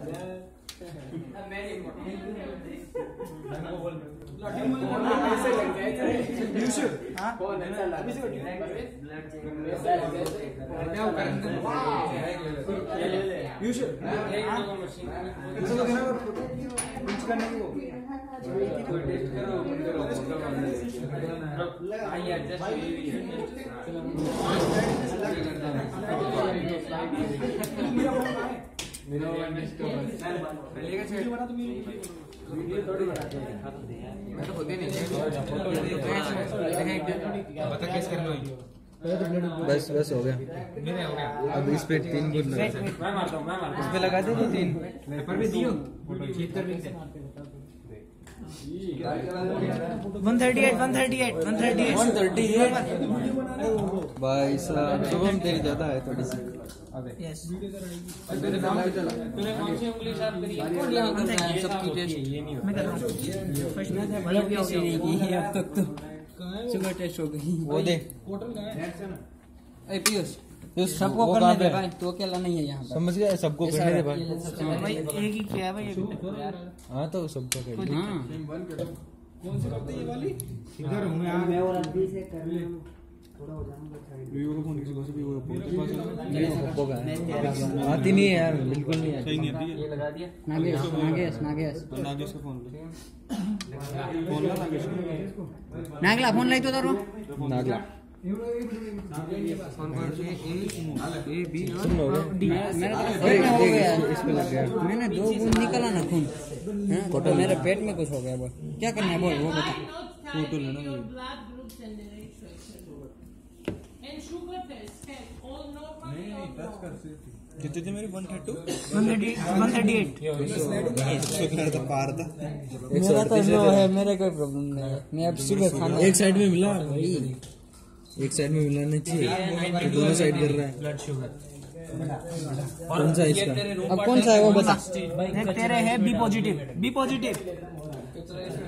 बस बस हो गया। अब इस पे 3 गुड इस पे लगा दे 3 पर भी दियो 138 भाई साहब शुभम तेरी ज्यादा है थोड़ी सी। यस तूने कौन सी उंगली शार्प करी? सबकी टेस्ट मैं कर रहा हूं फर्स्ट में मतलब किसी नहीं की अब तक तो शुगर टेस्ट हो गई। वो दे ए पीयूष सबको करने दे भाई, तू अकेला नहीं है यहाँ पर। समझ गया, सबको करने दे भाई। भाई एक ही किया है भाई अभी तक यार। हाँ तो सबको कर दे। हाँ कौन सी करते ये वाली? इधर हूं यार। मैं और अभी से करने में थोड़ा हो जाऊंगा साइड। वीवो का फोन किसी को से वीवो का फोन सबको का आती नहीं है यार, बिल्कुल नहीं सही नहीं आती है। ये लगा दिया। नागेश नागेश नागेश नागेश का फोन ले फोन ला नागेश नागला फोन लाई तो तारो नागला फोन कर A B soon low D मेरा तो पेट में हो गया, इस पे लग गया। मैंने 2 बूंद निकाला ना खून। हां तो मेरे पेट में कुछ हो गया। बोल क्या करना है, बोल वो बता। फोटो लेना है। कितने थे मेरे 132 138 पार था। मेरा तो जो है, मेरे कोई प्रॉब्लम नहीं है। मैं अब सुबह खाना एक साइड में मिला भाई, एक साइड में मिलाना चाहिए, तो दोनों साइड कर रहा है। ब्लड शुगर कौन सा इसका? अब कौन सा है वो बता। तेरे है बी पॉजिटिव